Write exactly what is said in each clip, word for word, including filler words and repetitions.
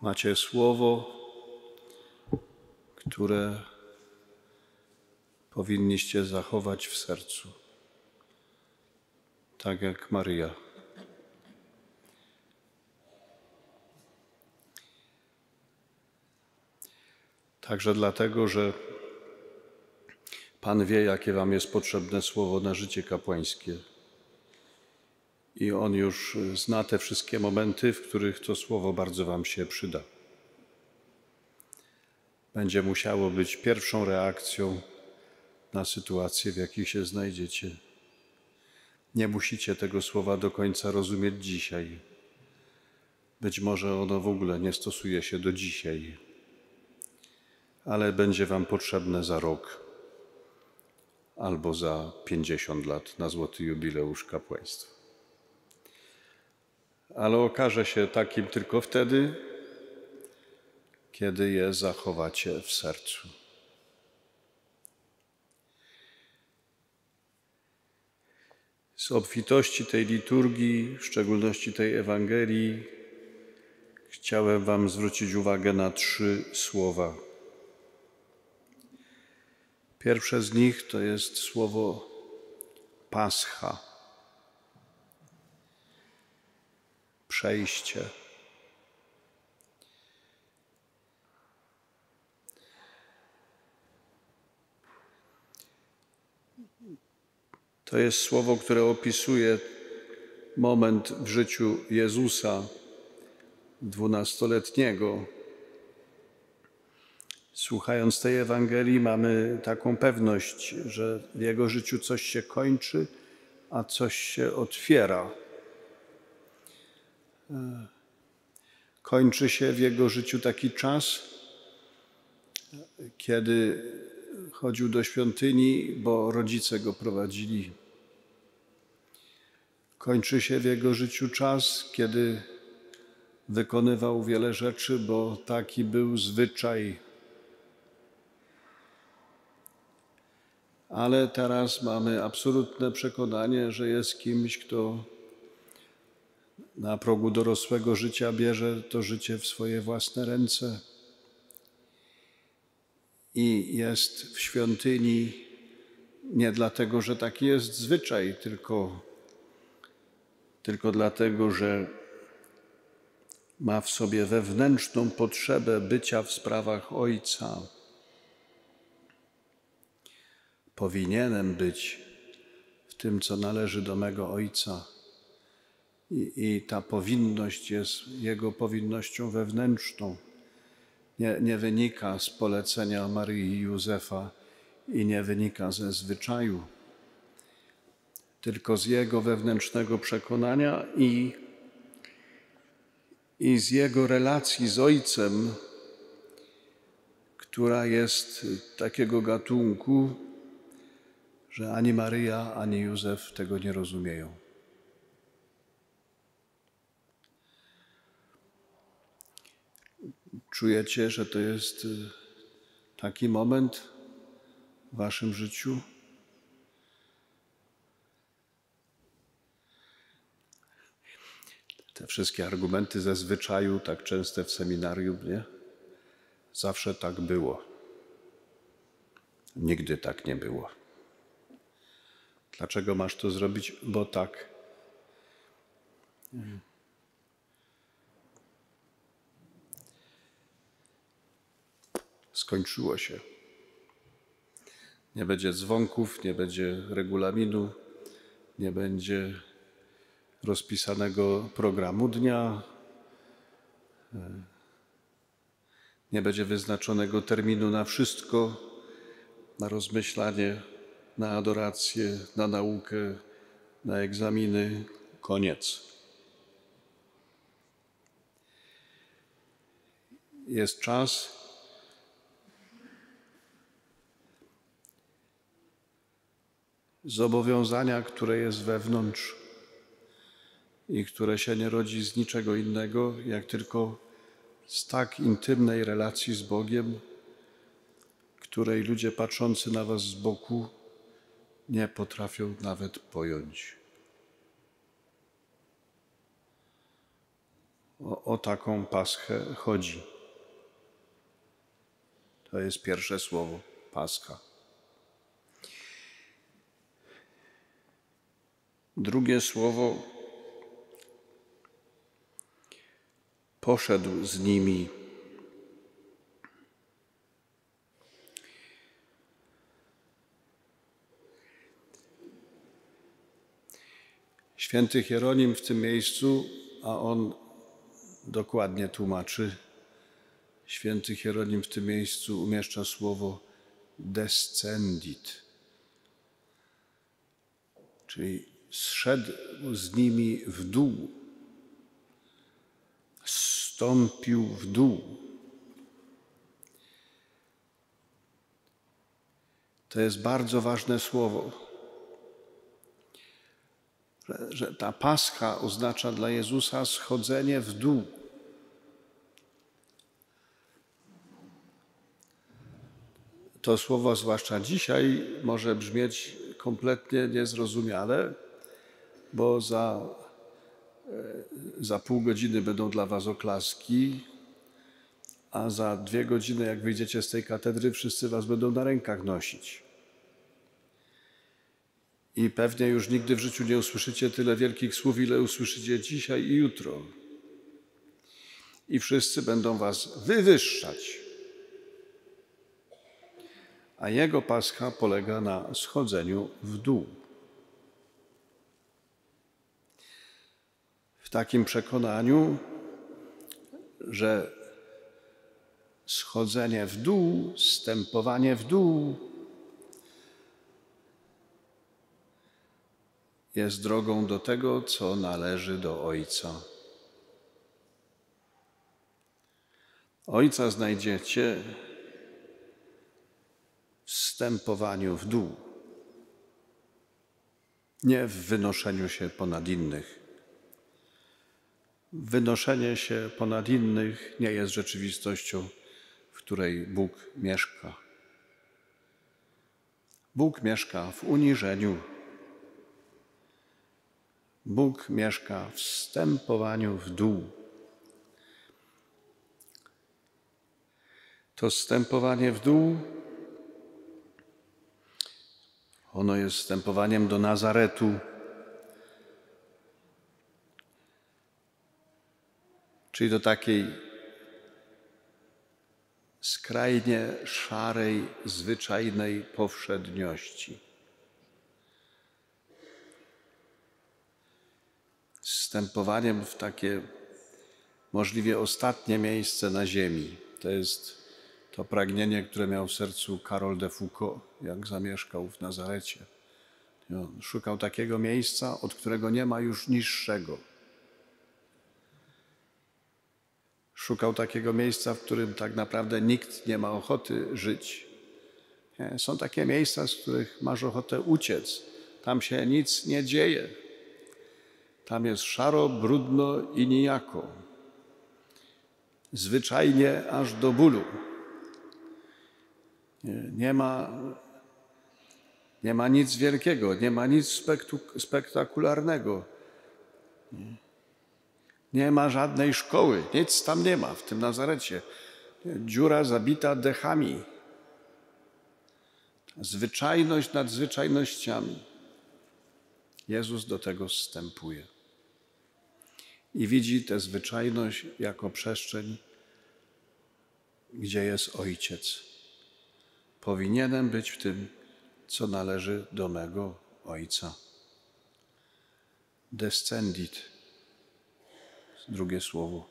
Macie słowo, które powinniście zachować w sercu, tak jak Maryja. Także dlatego, że Pan wie, jakie wam jest potrzebne słowo na życie kapłańskie. I On już zna te wszystkie momenty, w których to słowo bardzo wam się przyda. Będzie musiało być pierwszą reakcją na sytuacje, w jakich się znajdziecie. Nie musicie tego słowa do końca rozumieć dzisiaj. Być może ono w ogóle nie stosuje się do dzisiaj, ale będzie wam potrzebne za rok albo za pięćdziesiąt lat na złoty jubileusz kapłaństwa. Ale okaże się takim tylko wtedy, kiedy je zachowacie w sercu. Z obfitości tej liturgii, w szczególności tej Ewangelii, chciałem wam zwrócić uwagę na trzy słowa. Pierwsze z nich to jest słowo Pascha, przejście. To jest słowo, które opisuje moment w życiu Jezusa dwunastoletniego. Słuchając tej Ewangelii mamy taką pewność, że w Jego życiu coś się kończy, a coś się otwiera. Kończy się w Jego życiu taki czas, kiedy chodził do świątyni, bo rodzice go prowadzili. Kończy się w Jego życiu czas, kiedy wykonywał wiele rzeczy, bo taki był zwyczaj. Ale teraz mamy absolutne przekonanie, że jest kimś, kto na progu dorosłego życia bierze to życie w swoje własne ręce i jest w świątyni nie dlatego, że taki jest zwyczaj, tylko, tylko dlatego, że ma w sobie wewnętrzną potrzebę bycia w sprawach Ojca. Powinienem być w tym, co należy do mego Ojca. I, i ta powinność jest Jego powinnością wewnętrzną. Nie, nie wynika z polecenia Maryi i Józefa i nie wynika ze zwyczaju, tylko z Jego wewnętrznego przekonania i, i z Jego relacji z Ojcem, która jest takiego gatunku, że ani Maryja, ani Józef tego nie rozumieją. Czujecie, że to jest taki moment w waszym życiu? Te wszystkie argumenty ze zwyczaju, tak częste w seminarium, nie? Zawsze tak było. Nigdy tak nie było. Dlaczego masz to zrobić? Bo tak. Skończyło się. Nie będzie dzwonków, nie będzie regulaminu, nie będzie rozpisanego programu dnia, nie będzie wyznaczonego terminu na wszystko, na rozmyślanie, na adorację, na naukę, na egzaminy. Koniec. Jest czas, zobowiązania, które jest wewnątrz i które się nie rodzi z niczego innego, jak tylko z tak intymnej relacji z Bogiem, której ludzie patrzący na was z boku nie potrafią nawet pojąć. O, o taką Paschę chodzi. To jest pierwsze słowo, Pascha. Drugie słowo, poszedł z nimi. Święty Hieronim w tym miejscu, a on dokładnie tłumaczy, święty Hieronim w tym miejscu umieszcza słowo descendit, czyli zszedł z nimi w dół, zstąpił w dół. To jest bardzo ważne słowo, że, że ta Pascha oznacza dla Jezusa schodzenie w dół. To słowo, zwłaszcza dzisiaj, może brzmieć kompletnie niezrozumiale, bo za, za pół godziny będą dla was oklaski, a za dwie godziny, jak wyjdziecie z tej katedry, wszyscy was będą na rękach nosić. I pewnie już nigdy w życiu nie usłyszycie tyle wielkich słów, ile usłyszycie dzisiaj i jutro. I wszyscy będą was wywyższać. A jego Pascha polega na schodzeniu w dół. W takim przekonaniu, że schodzenie w dół, zstępowanie w dół jest drogą do tego, co należy do Ojca. Ojca znajdziecie w zstępowaniu w dół, nie w wynoszeniu się ponad innych. Wynoszenie się ponad innych nie jest rzeczywistością, w której Bóg mieszka. Bóg mieszka w uniżeniu. Bóg mieszka w zstępowaniu w dół. To zstępowanie w dół, ono jest wstępowaniem do Nazaretu, czyli do takiej skrajnie szarej, zwyczajnej powszedniości. Wstępowaniem w takie możliwie ostatnie miejsce na ziemi. To jest to pragnienie, które miał w sercu Karol de Foucault, jak zamieszkał w Nazarecie. On szukał takiego miejsca, od którego nie ma już niższego. Szukał takiego miejsca, w którym tak naprawdę nikt nie ma ochoty żyć. Nie? Są takie miejsca, z których masz ochotę uciec. Tam się nic nie dzieje. Tam jest szaro, brudno i nijako. Zwyczajnie aż do bólu. Nie, nie ma, nie ma nic wielkiego, nie ma nic spektu, spektakularnego. Nie. Nie ma żadnej szkoły, nic tam nie ma w tym Nazarecie. Dziura zabita dechami. Zwyczajność nad zwyczajnościami. Jezus do tego wstępuje. I widzi tę zwyczajność jako przestrzeń, gdzie jest Ojciec. Powinienem być w tym, co należy do mego Ojca. Descendit. Drugie słowo.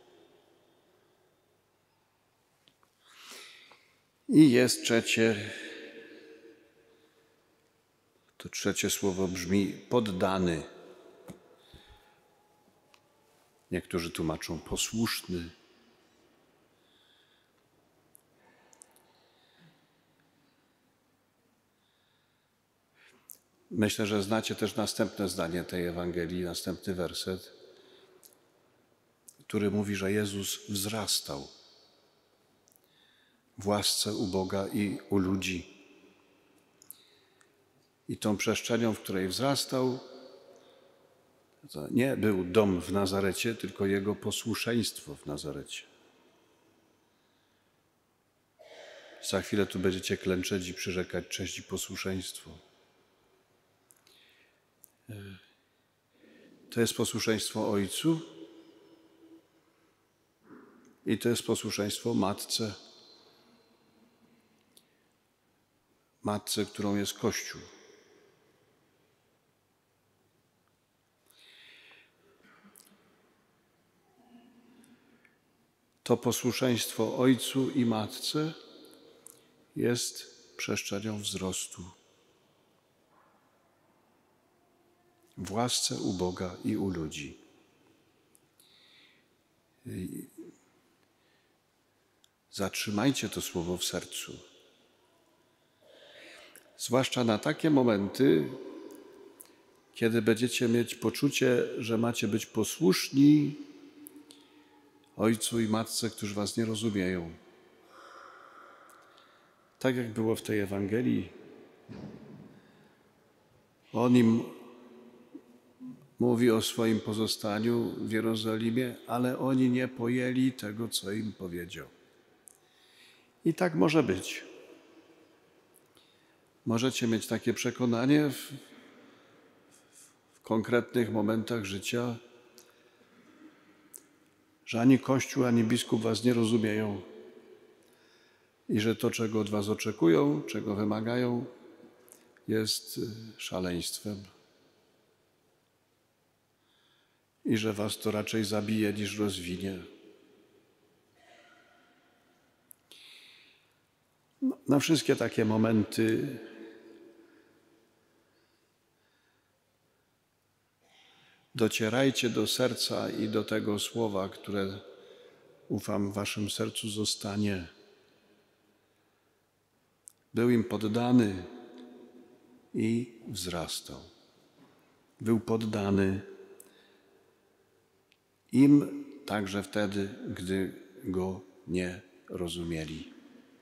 I jest trzecie, to trzecie słowo brzmi poddany. Niektórzy tłumaczą posłuszny. Myślę, że znacie też następne zdanie tej Ewangelii, następny werset, który mówi, że Jezus wzrastał w łasce u Boga i u ludzi. I tą przestrzenią, w której wzrastał, To nie był dom w Nazarecie, tylko jego posłuszeństwo w Nazarecie. Za chwilę tu będziecie klęczeć i przyrzekać cześć i posłuszeństwo. To jest posłuszeństwo Ojcu i to jest posłuszeństwo Matce. Matce, którą jest Kościół. To posłuszeństwo Ojcu i Matce jest przestrzenią wzrostu w łasce u Boga i u ludzi. I zatrzymajcie to słowo w sercu. Zwłaszcza na takie momenty, kiedy będziecie mieć poczucie, że macie być posłuszni Ojcu i Matce, którzy was nie rozumieją. Tak jak było w tej Ewangelii. On im mówi o swoim pozostaniu w Jerozolimie, ale oni nie pojęli tego, co im powiedział. I tak może być. Możecie mieć takie przekonanie w, w konkretnych momentach życia, że ani Kościół, ani biskup was nie rozumieją i że to, czego od was oczekują, czego wymagają, jest szaleństwem i że was to raczej zabije niż rozwinie. Na wszystkie takie momenty docierajcie do serca i do tego słowa, które, ufam, w waszym sercu zostanie. Był im poddany i wzrastał. Był poddany im także wtedy, gdy go nie rozumieli.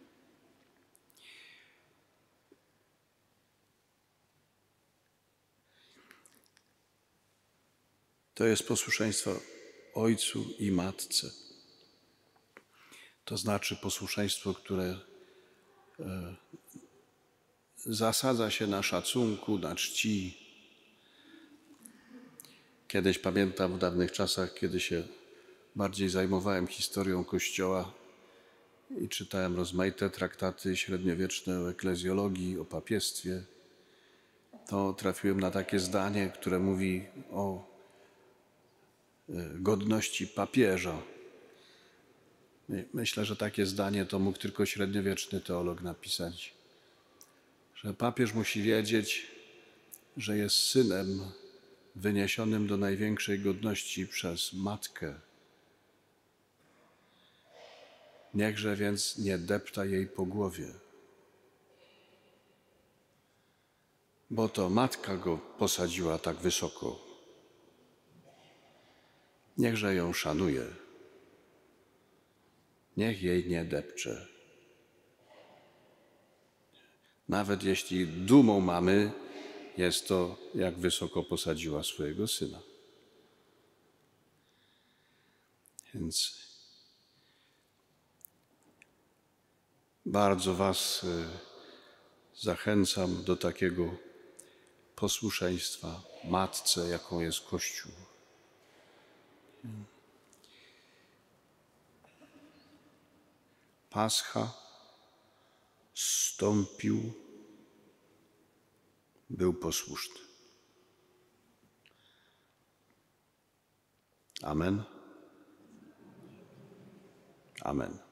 To jest posłuszeństwo Ojcu i Matce. To znaczy posłuszeństwo, które e, zasadza się na szacunku, na czci. Kiedyś pamiętam w dawnych czasach, kiedy się bardziej zajmowałem historią Kościoła i czytałem rozmaite traktaty średniowieczne o eklezjologii, o papiestwie, to trafiłem na takie zdanie, które mówi o godności papieża. Myślę, że takie zdanie to mógł tylko średniowieczny teolog napisać, że papież musi wiedzieć, że jest synem wyniesionym do największej godności przez matkę. Niechże więc nie depta jej po głowie, bo to matka go posadziła tak wysoko. Niechże ją szanuje. Niech jej nie depcze. Nawet jeśli dumą mamy jest to, jak wysoko posadziła swojego syna. Więc bardzo was zachęcam do takiego posłuszeństwa matce, jaką jest Kościół. Pascha zstąpił, był posłuszny. Amen. Amen.